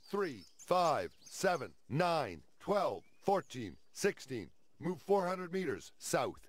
3, 5, 7, 9, 12, 14, 16. Move 400 meters south.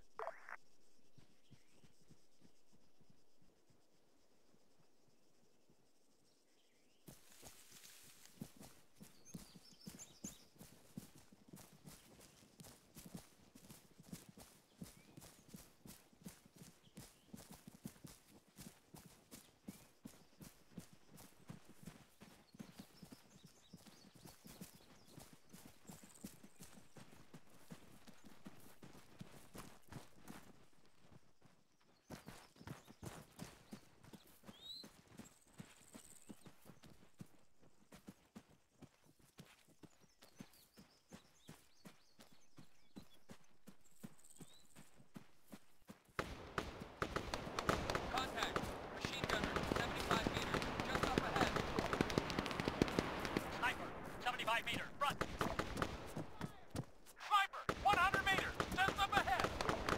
Contact. Machine gunner, 75 meters, just up ahead. Sniper, 75 meters, front. Sniper, 100 meters, just up ahead.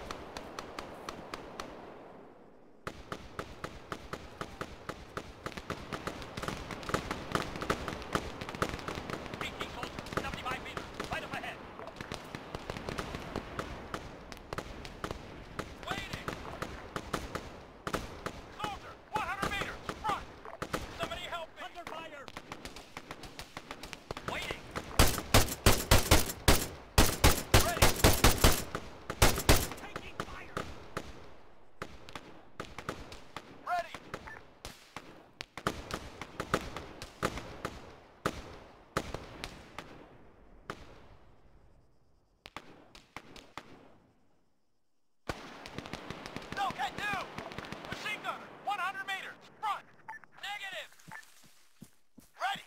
18 soldiers, 75 meters, right up ahead. Waiting. Soldier, 100 meters, front. Somebody help me. Under fire. Waiting. Ready. Taking fire. Ready. No, can do. Machine gunner, 100 meters, front. Negative. Ready.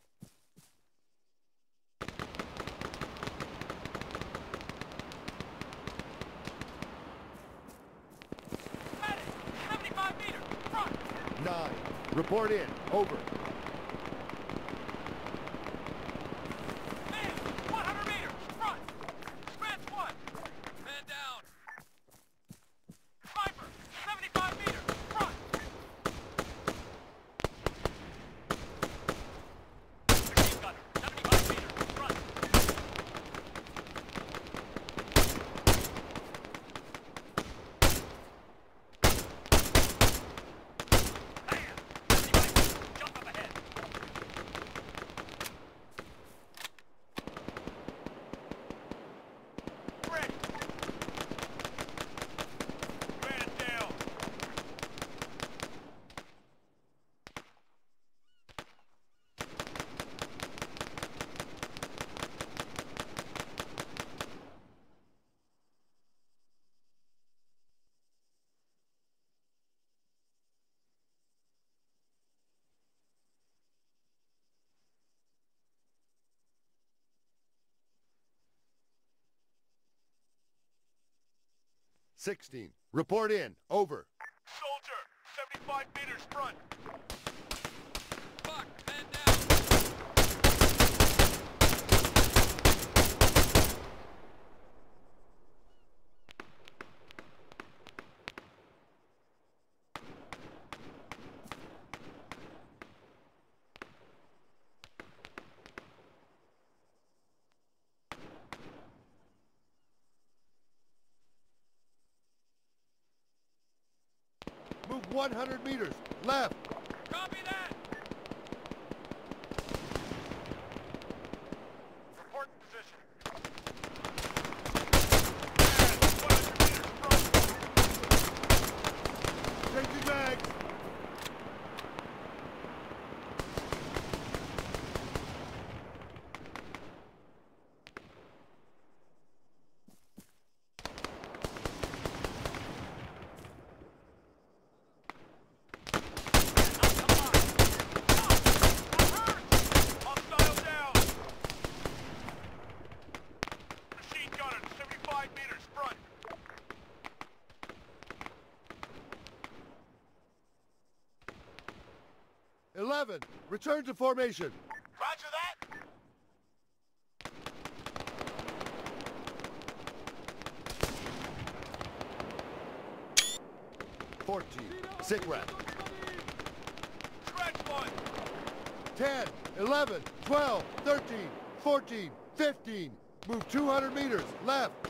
Medic, 75 meters, front. 9. Report in. Over. Man, 100 meters, front. Scratch one. Man down. Sniper, 75 meters, front. Machine gunner, 75 meters, front. Bam! 75 meters, just up ahead. Ready. Man down. Sixteen. Report in. Over. Soldier, 75 meters, front. Fuck, man down. Move 100 meters. Left. Copy that. Report position. Changing bags. Hostile down. Machine gunner, 75 meters, front. Return to formation. Roger that. 14. Sit rep. Scratch one. 10. 11, 12, 13, 14, 15. Move 200 meters. Left.